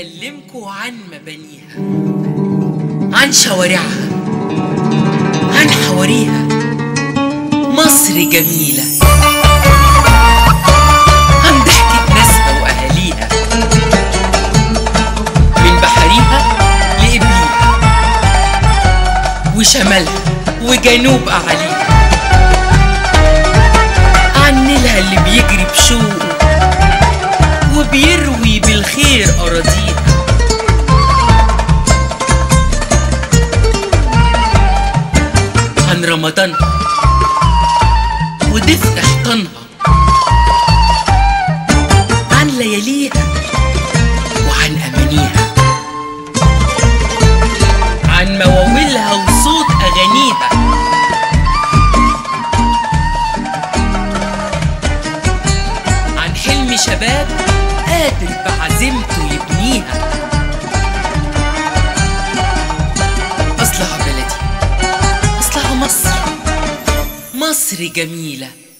هكلمكوا عن مبانيها، عن شوارعها، عن حواريها. مصر جميلة، عن ضحكة ناسها وأهاليها، من بحريها لقبليها، وشمالها وجنوب أعاليها، عن نيلها اللي بيجري بشوق وبيروي بالخير أراضيها، عن رمضانها ودفء حيطانها، عن لياليها وعن أمانيها، عن مواويلها وصوت أغانيها، عن حلم شباب قادر بعزيمته يبنيها. أصلها بلدي، أصلها مصر، مصر جميلة.